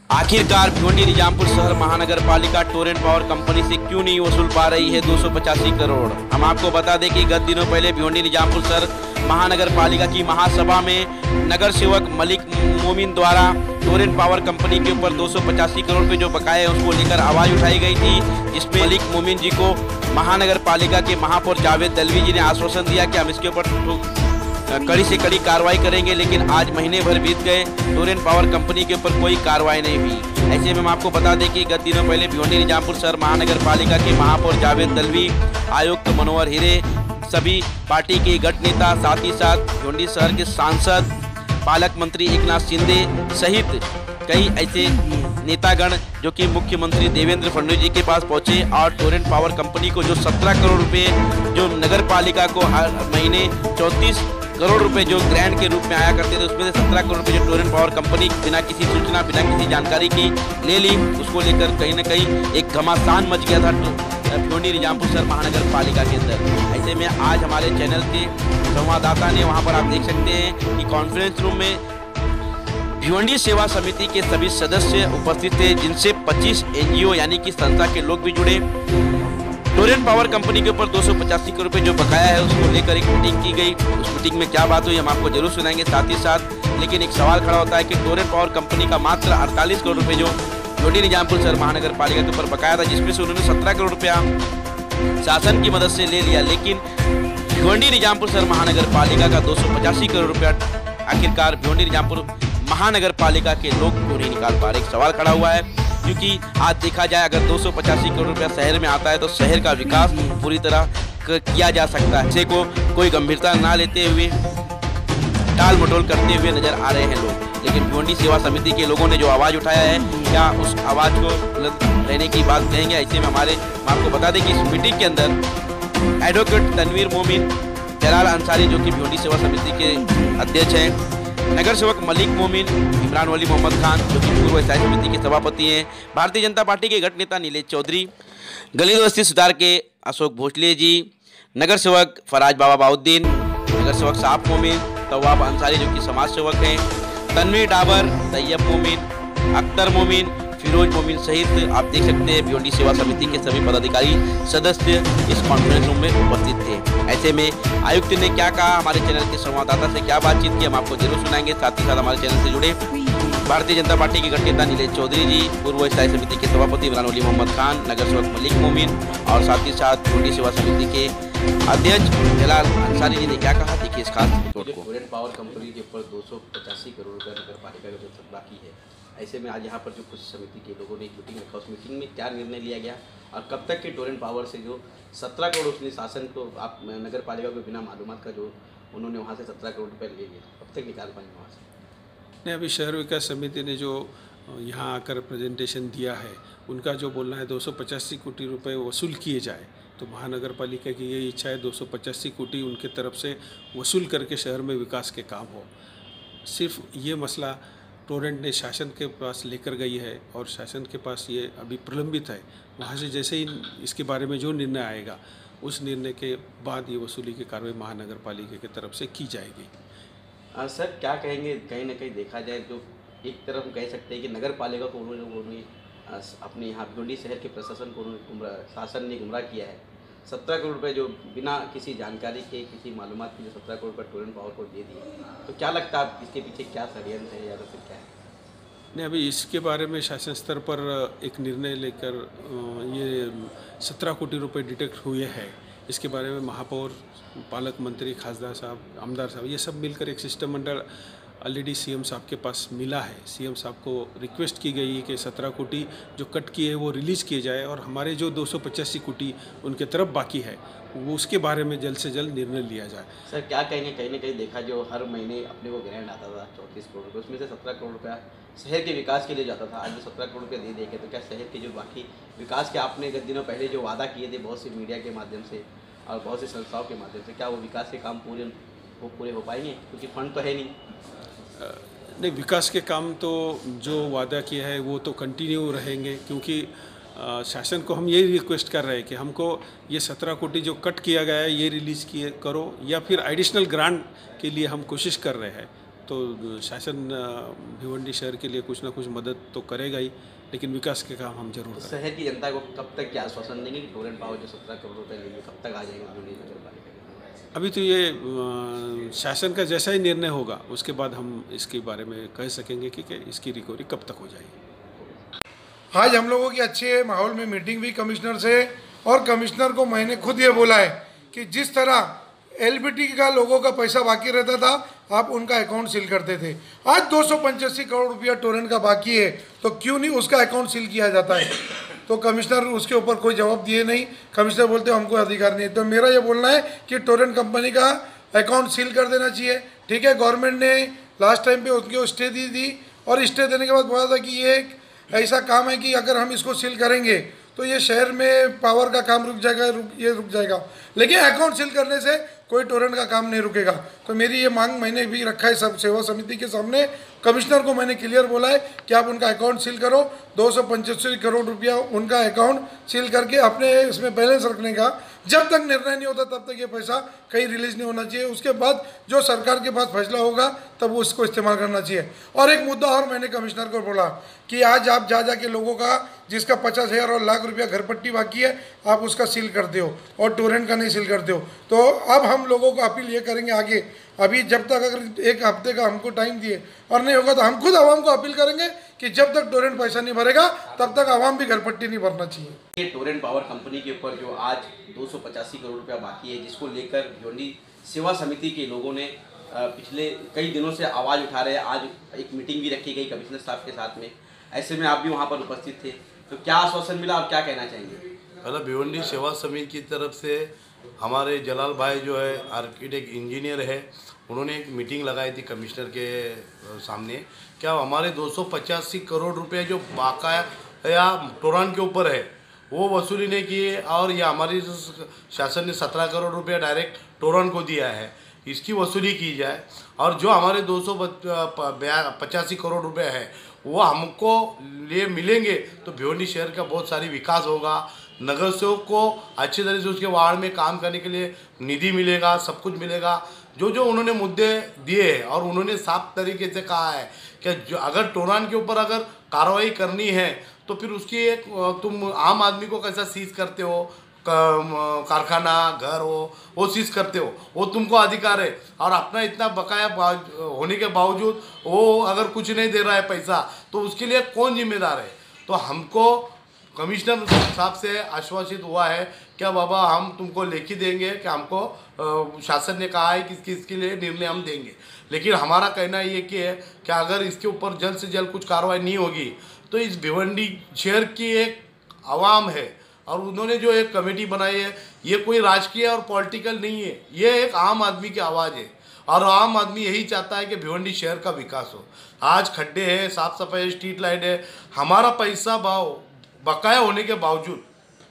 आखिरकार भिवंडी निजामपुर शहर महानगर पालिका टोरेंट पावर कंपनी से क्यों नहीं वसूल पा रही है 285 करोड़। हम आपको बता दें कि गत दिनों पहले भिवंडी निजामपुर शहर महानगर पालिका की महासभा में नगर सेवक मलिक मोमिन द्वारा टोरेंट पावर कंपनी के ऊपर 285 करोड़ रुपए जो बकाए हैं उसको लेकर आवाज उठाई गई थी, जिसमें मलिक मोमिन जी को महानगर पालिका के महापौर जावेद दलवी जी ने आश्वासन दिया कि हम इसके ऊपर कड़ी से कड़ी कार्रवाई करेंगे। लेकिन आज महीने भर बीत गए, टोरेंट पावर कंपनी के ऊपर कोई कार्रवाई नहीं हुई। ऐसे में हम आपको बता दें कि गत दिनों पहले भिवंडी निजामपुर शहर महानगर पालिका के महापौर जावेद दलवी, आयुक्त मनोहर हीरे, सभी पार्टी के गठ नेता, साथ ही साथ भिवंडी शहर के सांसद, पालक मंत्री एकनाथ शिंदे सहित कई ऐसे नेतागण जो कि मुख्यमंत्री देवेंद्र फडणवीस जी के पास पहुंचे और टोरेंट पावर कंपनी को जो 17 करोड़ रुपए जो नगर पालिका को हर महीने 34 करोड़ रुपए जो ग्रांट के रूप में आया करते थे, उसमें से 17 करोड़ रुपए जो टोरेंट पावर कंपनी बिना किसी सूचना, बिना किसी जानकारी की ले ली, उसको लेकर कहीं न कहीं एक घमासान मच गया था भिवंडी निजामपुर शहर महानगर पालिका के अंदर। ऐसे में आज हमारे चैनल के संवाददाता ने, वहां पर आप देख सकते हैं कि कॉन्फ्रेंस रूम में भिवंडी सेवा समिति के सभी सदस्य उपस्थित थे, जिनसे 25 NGO यानी कि संस्था के लोग भी जुड़े। टोरेंट पावर कंपनी के ऊपर 285 करोड़ रुपए जो बकाया है उसको लेकर एक मीटिंग की गई। उस मीटिंग में क्या बात हुई हम आपको जरूर सुनाएंगे साथ ही साथ। लेकिन एक सवाल खड़ा होता है कि टोरेंट पावर कंपनी का मात्र 48 करोड़ रुपए जो भिवंडी निजामपुर शहर महानगर पालिका के ऊपर बकाया था, जिसमें से उन्होंने 17 करोड़ रुपया शासन की मदद से ले लिया, लेकिन भिवंडी निजामपुर शहर महानगर पालिका का 285 करोड़ रुपया आखिरकार भिवंडी निजामपुर महानगर पालिका के लोग क्यों नहीं निकाल पा रहे। एक सवाल खड़ा हुआ है, क्योंकि आज देखा जाए अगर 285 करोड़ रुपया शहर में आता है तो शहर का विकास पूरी तरह किया जा सकता है। इसे को कोई गंभीरता ना लेते हुए टाल मटोल करते हुए नजर आ रहे हैं लोग। लेकिन भिवंडी सेवा समिति के लोगों ने जो आवाज उठाया है, क्या उस आवाज को रहने की बात कहेंगे। ऐसे में आपको बता दें कि इस मीटिंग के अंदर एडवोकेट तनवीर मोमिन, जलाल अंसारी जो कि भिवंडी सेवा समिति के अध्यक्ष हैं, नगर सेवक मलिक मोमिन, इमरान वली मोहम्मद खान जो कि पूर्व स्थायी समिति के सभापति हैं, भारतीय जनता पार्टी के गठ नेता नीलेश चौधरी, गलीद बस्ती सुधार के अशोक भोसले जी, नगर सेवक फराज बाबा बाउद्दीन, नगर सेवक साफ मोमिन, तवाब अंसारी जो कि समाज सेवक हैं, तनवीर डाबर, तैयब मोमिन, अख्तर मोमिन, फिरोज मोमिन सहित आप देख सकते हैं भिवंडी सेवा समिति के सभी पदाधिकारी सदस्य इस कॉन्फ्रेंस रूम में उपस्थित थे। ऐसे में आयुक्त ने क्या कहा, हमारे चैनल के संवाददाता से क्या बातचीत की, हम आपको जरूर सुनाएंगे। साथ ही साथ हमारे चैनल से जुड़े भारतीय जनता पार्टी के गठ नेता नीलेश चौधरी जी, पूर्व स्थायी समिति के सभापति इमरान वली मोहम्मद खान, नगर सेवक मलिक मोमिन और साथ ही साथ भिवंडी सेवा समिति के अध्यक्ष जलाल अंसारी जी ने क्या कहा, देखिए इस खास रिपोर्ट को। टोरेंट पावर कंपनी के ऊपर 285 करोड़ रुपये नगर पालिका का जो बाकी है, ऐसे में आज यहाँ पर जो कुछ समिति के लोगों ने एक मीटिंग रखा, उस मीटिंग में क्या निर्णय लिया गया और कब तक के टोरेंट पावर से जो 17 करोड़ उसने शासन को आप नगर पालिका को बिना मालूमात का जो उन्होंने वहाँ से 17 करोड़ रुपये ले लिए, कब तक निकाल पाएंगे वहाँ से। नहीं, अभी शहर विकास समिति ने जो यहाँ आकर प्रेजेंटेशन दिया है, उनका जो बोलना है 285 कोटी रुपए वसूल किए जाए, तो महानगर पालिका की ये इच्छा है 285 कोटी उनके तरफ से वसूल करके शहर में विकास के काम हो। सिर्फ ये मसला टोरेंट ने शासन के पास लेकर गई है और शासन के पास ये अभी प्रलंबित है। वहाँ से जैसे ही इसके बारे में जो निर्णय आएगा, उस निर्णय के बाद ये वसूली की कार्रवाई महानगर पालिका की तरफ से की जाएगी। सर क्या कहेंगे, कहीं ना कहीं देखा जाए तो एक तरफ हम कह सकते हैं कि नगर पालिका को उन्होंने अपने यहाँ भिवंडी शहर के प्रशासन को शासन ने गुमराह किया है। 17 करोड़ रुपये जो बिना किसी जानकारी के, किसी मालूमात के जो 17 करोड़ रुपये टोरेंट पावर को दे दिए, तो क्या लगता है इसके पीछे क्या षड्यंत्र है या तो फिर क्या है। नहीं, अभी इसके बारे में शासन स्तर पर एक निर्णय लेकर ये 17 कोटी रुपए डिटेक्ट हुए हैं। इसके बारे में महापौर, पालक मंत्री, खासदार साहब, आमदार साहब, ये सब मिलकर एक शिष्टमंडल ऑलरेडी सीएम साहब के पास मिला है। सीएम साहब को रिक्वेस्ट की गई है कि 17 कोटी जो कट किए वो रिलीज़ किए जाए और हमारे जो 285 कोटी उनके तरफ बाकी है वो उसके बारे में जल्द से जल्द निर्णय लिया जाए। सर क्या कहेंगे, कहीं ना कहीं देखा जो हर महीने अपने को ग्रांट आता था 34 करोड़ रुपये, उसमें से 17 करोड़ रुपया शहर के विकास के लिए जाता था। आज जो 17 करोड़ रुपये दे देंगे तो क्या शहर के जो बाकी विकास के आपने कुछ दिनों पहले जो वादा किए थे बहुत सी मीडिया के माध्यम से और बहुत सी संस्थाओं के माध्यम से, क्या वो विकास के काम पूरे हो पाएंगे, क्योंकि फंड तो है नहीं। नहीं, विकास के काम तो जो वादा किया है वो तो कंटिन्यू रहेंगे, क्योंकि शासन को हम यही रिक्वेस्ट कर रहे हैं कि हमको ये 17 कोटी जो कट किया गया है ये रिलीज़ किए करो, या फिर एडिशनल ग्रांट के लिए हम कोशिश कर रहे हैं। तो शासन भिवंडी शहर के लिए कुछ ना कुछ मदद तो करेगा ही, लेकिन विकास के काम हम जरूर करेंगे। शहर की जनता को कब तक क्या आश्वासन देंगे कि टोरेंट पावर जो 17 करोड़ रुपए लेंगे कब तक आ जाएंगे भिवंडी नगर पालिका के? अभी तो ये शासन का जैसा ही निर्णय होगा उसके बाद हम इसके बारे में कह सकेंगे कि इसकी रिकवरी कब तक हो जाएगी। आज हम लोगों की अच्छे माहौल में मीटिंग हुई कमिश्नर से, और कमिश्नर को मैंने खुद ये बोला है कि जिस तरह एलबीटी का लोगों का पैसा बाकी रहता था आप उनका अकाउंट सील करते थे, आज 285 करोड़ रुपया टोरेंट का बाकी है तो क्यों नहीं उसका अकाउंट सील किया जाता है। तो कमिश्नर उसके ऊपर कोई जवाब दिए नहीं। कमिश्नर बोलते हमको अधिकार नहीं। तो मेरा ये बोलना है कि टोरेंट कंपनी का अकाउंट सील कर देना चाहिए। ठीक है, गवर्नमेंट ने लास्ट टाइम पे उनकी स्टे दी थी, और स्टे देने के बाद बोला था कि ये एक ऐसा काम है कि अगर हम इसको सील करेंगे तो ये शहर में पावर का काम रुक जाएगा, ये रुक जाएगा, लेकिन अकाउंट सील करने से कोई टोरेंट का काम नहीं रुकेगा। तो मेरी ये मांग मैंने भी रखा है सब सेवा समिति के सामने। कमिश्नर को मैंने क्लियर बोला है कि आप उनका अकाउंट सील करो, 285 करोड़ रुपया उनका अकाउंट सील करके अपने इसमें बैलेंस रखने का। जब तक निर्णय नहीं होता तब तक ये पैसा कहीं रिलीज नहीं होना चाहिए। उसके बाद जो सरकार के पास फैसला होगा तब वो उसको इस्तेमाल करना चाहिए। और एक मुद्दा और मैंने कमिश्नर को बोला कि आज आप जा के लोगों का जिसका 50,000 और लाख रुपया घर पट्टी बाकी है आप उसका सील करते हो और टोरेंट का नहीं सील करते हो। तो अब हम लोगों को अपील ये करेंगे आगे, अभी जब तक अगर एक हफ्ते का हमको टाइम दिए और नहीं होगा तो हम खुद आवाम को अपील करेंगे कि जब तक टोरेंट पैसा नहीं भरेगा तब तक आवाम भी घर पट्टी नहीं भरना चाहिए। ये टोरेंट पावर कंपनी के ऊपर जो आज 285 करोड़ रुपया बाकी है, जिसको लेकर भिवंडी सेवा समिति के लोगों ने पिछले कई दिनों से आवाज़ उठा रहे हैं। आज एक मीटिंग भी रखी गई कमिश्नर साहब के साथ में, ऐसे में आप भी वहाँ पर उपस्थित थे, तो क्या आश्वासन मिला और क्या कहना चाहेंगे? पहले भिवंडी सेवा समिति की तरफ से हमारे जलाल भाई जो है आर्किटेक्ट इंजीनियर है, उन्होंने एक मीटिंग लगाई थी कमिश्नर के सामने। क्या हमारे 285 करोड़ रुपए जो बाकाया टोरेंट के ऊपर है वो वसूली नहीं किए, और ये हमारी शासन ने 17 करोड़ रुपया डायरेक्ट टोरेंट को दिया है, इसकी वसूली की जाए। और जो हमारे 285 करोड़ रुपए है वो हमको लिए मिलेंगे तो भिवंडी शहर का बहुत सारी विकास होगा, नगर सेवक को अच्छी तरह से उसके वार्ड में काम करने के लिए निधि मिलेगा, सब कुछ मिलेगा। जो जो उन्होंने मुद्दे दिए हैं और उन्होंने साफ तरीके से कहा है कि जो अगर टोरेंट के ऊपर अगर कार्रवाई करनी है तो फिर उसकी एक तुम आम आदमी को कैसा सीज करते हो, कारखाना घर हो वो सीज करते हो, वो तुमको अधिकार है। और अपना इतना बकाया होने के बावजूद वो अगर कुछ नहीं दे रहा है पैसा तो उसके लिए कौन जिम्मेदार है? तो हमको कमिश्नर साहब से आश्वासित हुआ है क्या बाबा हम तुमको लेखी देंगे कि हमको शासन ने कहा है कि इसके लिए निर्णय हम देंगे, लेकिन हमारा कहना ये कि है कि अगर इसके ऊपर जल्द से जल्द कुछ कार्रवाई नहीं होगी तो इस भिवंडी शहर की एक आवाम है और उन्होंने जो एक कमेटी बनाई है ये कोई राजकीय और पॉलिटिकल नहीं है, ये एक आम आदमी की आवाज़ है और आम आदमी यही चाहता है कि भिवंडी शहर का विकास हो। आज खड्डे हैं, साफ सफाई, स्ट्रीट लाइट है, हमारा पैसा बकाया होने के बावजूद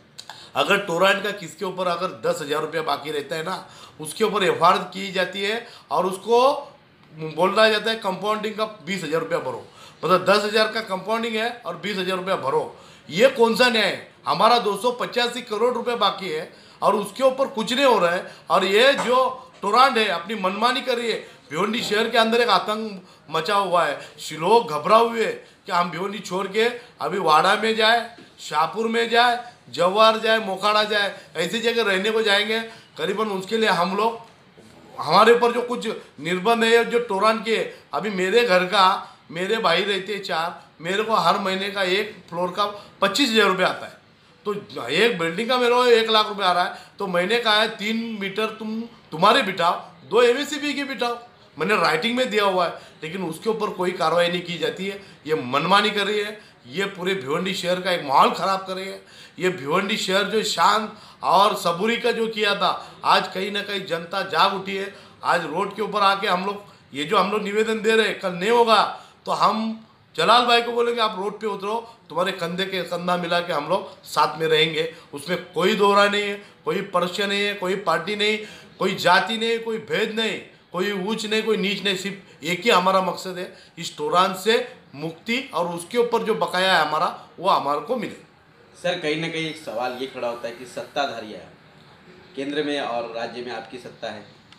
अगर टोरेंट का किसके ऊपर अगर 10,000 रुपया बाकी रहता है ना उसके ऊपर एफआईआर की जाती है और उसको बोलना जाता है कंपाउंडिंग का 20,000 रुपया भरो, मतलब 10,000 का कंपाउंडिंग है और 20,000 रुपया भरो। ये कौन सा न्याय है? हमारा 285 करोड़ रुपए बाकी है और उसके ऊपर कुछ नहीं हो रहा है और ये जो टोरेंट है अपनी मनमानी कर रही है। भिवंडी शहर के अंदर एक आतंक मचा हुआ है, लोग घबरा हुए हैं कि हम भिवंडी छोड़ के अभी वाड़ा में जाए, शाहपुर में जाए, जवार जाए, मोखाड़ा जाए, ऐसी जगह रहने को जाएंगे। करीबन उसके लिए हम लोग हमारे ऊपर जो कुछ निर्बंध है जो टोरेंट के, अभी मेरे घर का मेरे भाई रहते हैं 4, मेरे को हर महीने का एक फ्लोर का 25,000 रुपये आता है, तो एक बिल्डिंग का मेरे को 1 लाख रुपये आ रहा है, तो महीने का है 3 मीटर तुम्हारे बिठाओ, 2 एमएससीबी के बिठाओ, मैंने राइटिंग में दिया हुआ है, लेकिन उसके ऊपर कोई कार्रवाई नहीं की जाती है। ये मनमानी कर रही है, ये पूरे भिवंडी शहर का एक माहौल ख़राब कर रही है। ये भिवंडी शहर जो शांत और सबूरी का जो किया था, आज कहीं ना कहीं जनता जाग उठी है। आज रोड के ऊपर आके हम लोग ये जो हम लोग निवेदन दे रहे हैं, कल नहीं होगा तो हम जलाल भाई को बोलेंगे आप रोड पे उतरो, तुम्हारे कंधे के कंधा मिला के हम लोग साथ में रहेंगे। उसमें कोई दोहरा नहीं है, कोई परिचय नहीं है, कोई पार्टी नहीं, कोई जाति नहीं, कोई भेद नहीं, कोई ऊंच नहीं, कोई नीच नहीं, सिर्फ एक ही हमारा मकसद है इस टोरेंट से मुक्ति और उसके ऊपर जो बकाया है हमारा वो हमारे को मिले। सर कहीं ना कहीं एक सवाल ये खड़ा होता है कि सत्ताधारी है, केंद्र में और राज्य में आपकी सत्ता है,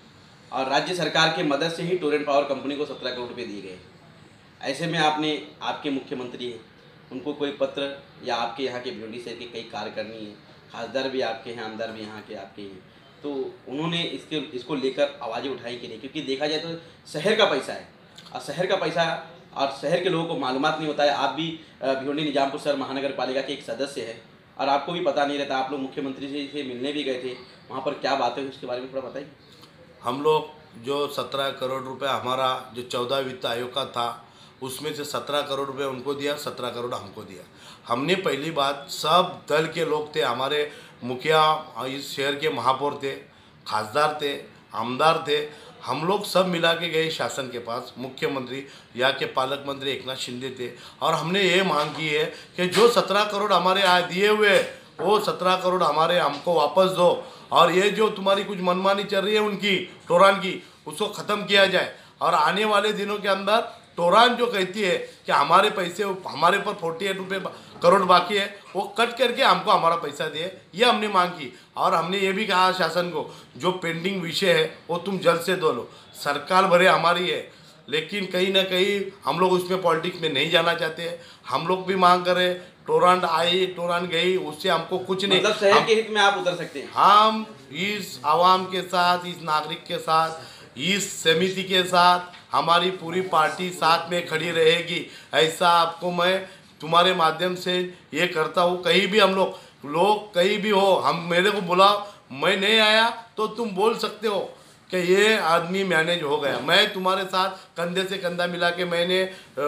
और राज्य सरकार के मदद से ही टोरेंट पावर कंपनी को 17 करोड़ रुपये दिए गए। ऐसे में आपके मुख्यमंत्री हैं, उनको कोई पत्र या आपके यहाँ के भिवंडी शहर के कई कार्यकर्णी हैं, खासदार भी आपके हैं, आमदार भी यहाँ के आपके हैं, तो उन्होंने इसको लेकर आवाज़ें उठाई कि नहीं? क्योंकि देखा जाए तो शहर का पैसा है और शहर का पैसा और शहर के लोगों को मालूमात नहीं होता है। आप भी भिवंडी निजामपुर शहर महानगर पालिका के एक सदस्य हैं और आपको भी पता नहीं रहता। आप लोग मुख्यमंत्री से मिलने भी गए थे, वहाँ पर क्या बातें हुई उसके बारे में थोड़ा बताइए। हम लोग जो 17 करोड़ रुपए हमारा जो 14 वित्त आयोग का था, उसमें से 17 करोड़ रुपए उनको दिया, 17 करोड़ हमको दिया। हमने पहली बात, सब दल के लोग थे, हमारे मुखिया, इस शहर के महापौर थे, खासदार थे, आमदार थे, हम लोग सब मिला के गए शासन के पास। मुख्यमंत्री, यहाँ के पालक मंत्री एकनाथ शिंदे थे और हमने ये मांग की है कि जो 17 करोड़ हमारे दिए हुए, वो 17 करोड़ हमको वापस दो और ये जो तुम्हारी कुछ मनमानी चल रही है उनकी टोरान की, उसको ख़त्म किया जाए। और आने वाले दिनों के अंदर टोरान जो कहती है कि हमारे पैसे हमारे पर 48 करोड़ बाकी है, वो कट करके हमको हमारा पैसा दे, ये हमने मांग की। और हमने ये भी कहा शासन को, जो पेंडिंग विषय है वो तुम जल्द से दो लो। सरकार भरे हमारी है, लेकिन कहीं ना कहीं हम लोग उसमें पॉलिटिक्स में नहीं जाना चाहते हैं। हम लोग भी मांग करें, टोरान आई, टोरान गई, उससे हमको कुछ नहीं। मतलब शहर के हित में आप उतर सकते हैं। हम इस आवाम के साथ, इस नागरिक के साथ, इस समिति के साथ हमारी पूरी पार्टी साथ में खड़ी रहेगी, ऐसा आपको मैं तुम्हारे माध्यम से ये करता हूँ। कहीं भी हम लोग कहीं भी हो, हम मेरे को बुलाओ, मैं नहीं आया तो तुम बोल सकते हो कि ये आदमी मैनेज हो गया। मैं तुम्हारे साथ कंधे से कंधा मिला के मैंने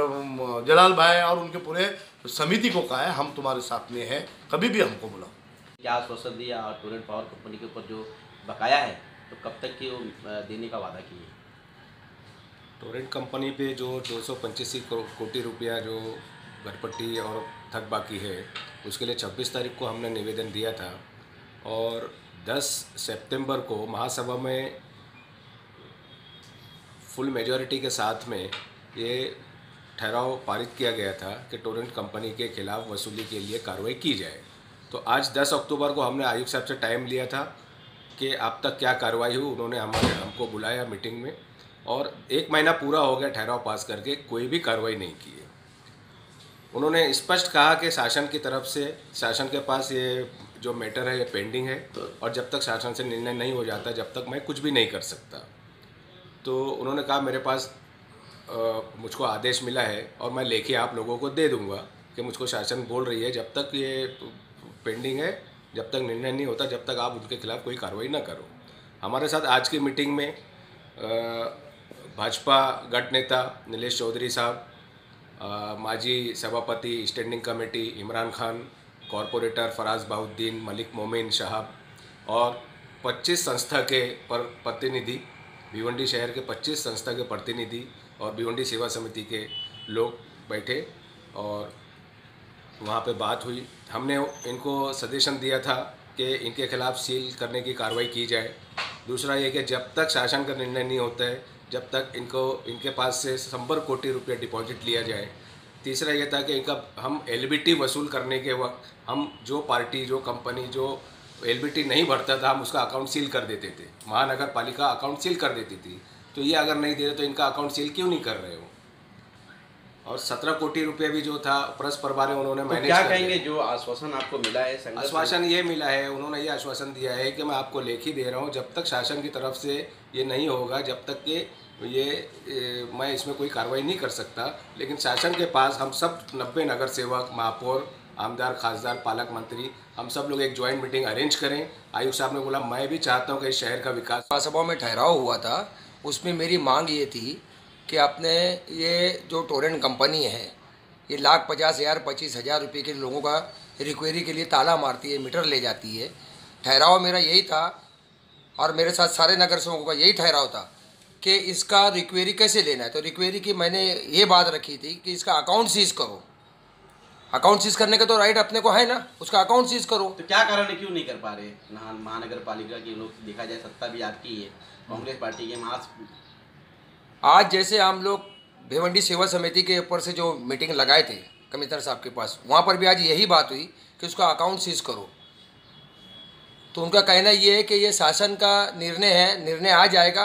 जलाल भाई और उनके पूरे समिति को कहा है, हम तुम्हारे साथ में हैं, कभी भी हमको बुलाओ। क्या आश्वासन दिया और टोरेंट पावर कंपनी के ऊपर जो बकाया है तो कब तक की वो देने का वादा किए? टोरेंट कंपनी पे जो 285 कोटी रुपया जो घरपट्टी और थक बाकी है, उसके लिए 26 तारीख को हमने निवेदन दिया था और 10 सितंबर को महासभा में फुल मेजॉरिटी के साथ में ये ठहराव पारित किया गया था कि टोरेंट कंपनी के खिलाफ वसूली के लिए कार्रवाई की जाए। तो आज 10 अक्टूबर को हमने आयुक्त साहब से टाइम लिया था कि अब तक क्या कार्रवाई हुई। उन्होंने हमको बुलाया मीटिंग में और 1 महीना पूरा हो गया ठहराव पास करके, कोई भी कार्रवाई नहीं की है। उन्होंने स्पष्ट कहा कि शासन की तरफ से, शासन के पास ये जो मैटर है ये पेंडिंग है और जब तक शासन से निर्णय नहीं हो जाता जब तक मैं कुछ भी नहीं कर सकता। तो उन्होंने कहा मेरे पास मुझको आदेश मिला है और मैं लेके आप लोगों को दे दूंगा कि मुझको शासन बोल रही है जब तक ये पेंडिंग है, जब तक निर्णय नहीं होता, जब तक आप उनके खिलाफ कोई कार्रवाई ना करो। हमारे साथ आज की मीटिंग में भाजपा गठ नेता नीलेश चौधरी साहब, माजी सभापति standing committee Imran Khan, corporator Faraz Bauddin, Malik Momin साहब और 25 संस्था के प्रतिनिधि, भिवंडी शहर के 25 संस्था के प्रतिनिधि और भिवंडी सेवा समिति के लोग बैठे और वहाँ पे बात हुई। हमने इनको सजेशन दिया था कि इनके खिलाफ सील करने की कार्रवाई की जाए। दूसरा ये कि जब तक शासन का निर्णय नहीं होता है जब तक इनके पास से 100 कोटी रुपये डिपॉजिट लिया जाए। तीसरा ये था कि इनका हम एलबीटी वसूल करने के वक्त हम जो पार्टी, जो कंपनी जो एलबीटी नहीं भरता था हम उसका अकाउंट सील कर देते थे, महानगर पालिका अकाउंट सील कर देती थी। तो ये अगर नहीं दे रहे तो इनका अकाउंट सील क्यों नहीं कर रहे हो? और 17 कोटी रुपये भी जो था परस्पर बारे उन्होंने मैनेज क्या कहेंगे जो आश्वासन आपको मिला है? आश्वासन ये मिला है, उन्होंने ये आश्वासन दिया है कि मैं आपको लेख ही दे रहा हूँ, जब तक शासन की तरफ से ये नहीं होगा जब तक कि मैं इसमें कोई कार्रवाई नहीं कर सकता। लेकिन शासन के पास हम सब 90 नगर सेवक, महापौर, आमदार, खासदार, पालक मंत्री, हम सब लोग एक ज्वाइंट मीटिंग अरेंज करें। आयुक्त साहब ने बोला मैं भी चाहता हूँ कि इस शहर का विकास। महासभा में ठहराव हुआ था, उसमें मेरी मांग ये थी कि आपने ये जो टोरेंट कंपनी है ये 1,50,000 25,000 रुपये के लोगों का रिक्वेरी के लिए ताला मारती है, मीटर ले जाती है। ठहराव मेरा यही था और मेरे साथ सारे नगर सेवकों का यही ठहराव था कि इसका रिक्वेरी कैसे लेना है। तो रिक्वेरी की मैंने ये बात रखी थी कि इसका अकाउंट सीज करो। अकाउंट सीज करने का तो राइट अपने को है ना, उसका अकाउंट सीज करो। तो क्या कारण है, क्यों नहीं कर पा रहे? महानगर पालिका की लोग, देखा जाए सत्ता भी आपकी है, कांग्रेस पार्टी के आज जैसे हम लोग भिवंडी सेवा समिति के ऊपर से जो मीटिंग लगाए थे कमिश्नर साहब के पास, वहाँ पर भी आज यही बात हुई कि उसका अकाउंट सीज करो। तो उनका कहना ये है कि ये शासन का निर्णय है, निर्णय आ जाएगा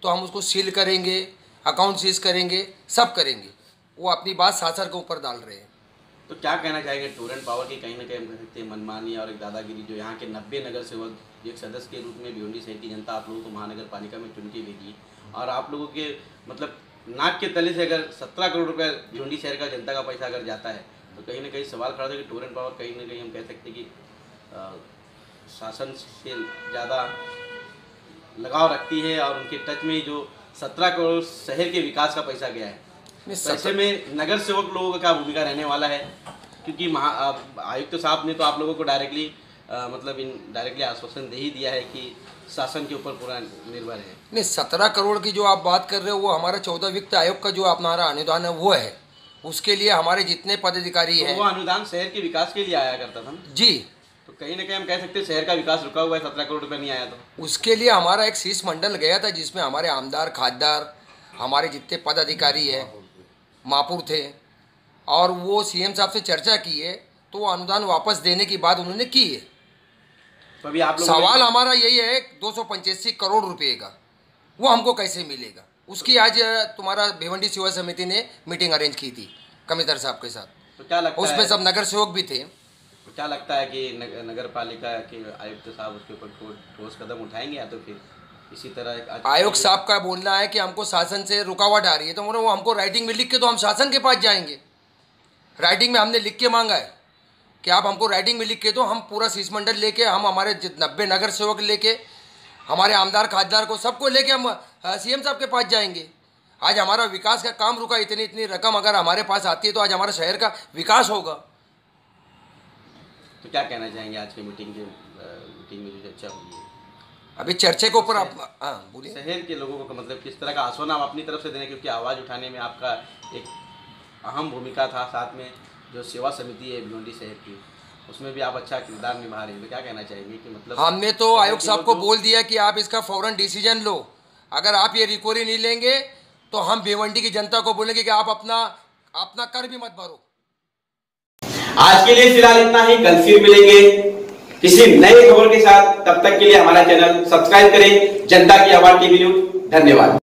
तो हम उसको सील करेंगे, अकाउंट सीज करेंगे, सब करेंगे। वो अपनी बात शासन के ऊपर डाल रहे हैं। तो क्या कहना चाहेंगे टोरेंट पावर की कहीं ना कहीं हम कह सकते हैं मनमानी और एक दादागिरी, जो यहाँ के 90 नगर सेवक एक सदस्य के रूप में भिवंडी शहर की जनता आप लोगों को महानगर पालिका में चुन के भेजी, और आप लोगों के मतलब नाक के तले से अगर 17 करोड़ रुपए भिवंडी शहर का जनता का पैसा अगर जाता है, तो कहीं ना कहीं सवाल खड़ा था कि टोरेंट पावर कहीं ना कहीं हम कह सकते हैं कि शासन से ज़्यादा लगाव रखती है, और उनके टच में जो 17 करोड़ शहर के विकास का पैसा गया है, ऐसे में नगर सेवक लोगों का क्या भूमिका रहने वाला है? क्योंकि आयुक्त साहब ने तो आप लोगों को डायरेक्टली मतलब इनडायरेक्टली आश्वासन दे ही दिया है कि शासन के ऊपर पूरा निर्भर है। नहीं, 17 करोड़ की जो आप बात कर रहे हो वो हमारा 14 वित्त आयोग का जो हमारा अनुदान है वो है। उसके लिए हमारे जितने पदाधिकारी हैं, वो अनुदान शहर के विकास के लिए आया करता था जी। तो कहीं ना कहीं हम कह सकते हैं शहर का विकास रुका हुआ है, 17 करोड़ रुपये नहीं आया। तो उसके लिए हमारा एक शीर्ष मंडल गया था जिसमें हमारे आमदार, खासदार, हमारे जितने पदाधिकारी हैं, महापौर थे, और वो सीएम साहब से चर्चा की है, तो वो अनुदान वापस देने की बात उन्होंने की है। तो अभी आप सवाल हमारा यही है 285 करोड़ रुपए का वो हमको कैसे मिलेगा, उसकी आज तुम्हारा भिवंडी सेवा समिति ने मीटिंग अरेंज की थी कमिश्नर साहब के साथ। तो क्या लगता उसमें है, सब नगर सेवक भी थे। तो क्या लगता है कि नगर पालिका के आयुक्त साहब उसके ऊपर ठोस कदम उठाएंगे, या तो फिर इसी तरह आयोग साहब का बोलना है कि हमको शासन से रुकावट आ रही है, तो वो हमको राइटिंग में लिख के, तो हम शासन के पास जाएंगे। राइटिंग में हमने लिख के मांगा है कि आप हमको राइटिंग में लिख के दो, हम पूरा शीर्ष मंडल लेके, हम हमारे 90 नगर सेवक लेके, हमारे आमदार, खासदार को सबको लेके हम सीएम साहब के पास जाएंगे। आज हमारा विकास का काम रुका, इतनी रकम अगर हमारे पास आती है तो आज हमारे शहर का विकास होगा। तो क्या कहना चाहेंगे आज की मीटिंग में जो चर्चा हुई है? अभी चर्चे के ऊपर आप बोलिए। शहर के लोगों को मतलब किस तरह का आश्वासन आप अपनी तरफ से देने, क्योंकि आवाज़ उठाने में आपका एक अहम भूमिका था, साथ में जो सेवा समिति है भिवंडी शहर की, उसमें भी आप अच्छा किरदार निभा रहे हैं। तो क्या कहना चाहेंगे कि मतलब हमने तो आयोग साहब को बोल दिया कि आप इसका फौरन डिसीजन लो, अगर आप ये रिकवरी नहीं लेंगे तो हम भिवंडी की जनता को बोलेंगे कि आप अपना कर भी मत भरो। आज के लिए फिलहाल इतना ही, कल फिर मिलेंगे किसी नए खबर के साथ। तब तक के लिए हमारा चैनल सब्सक्राइब करें। जनता की आवाज टीवी न्यूज। धन्यवाद।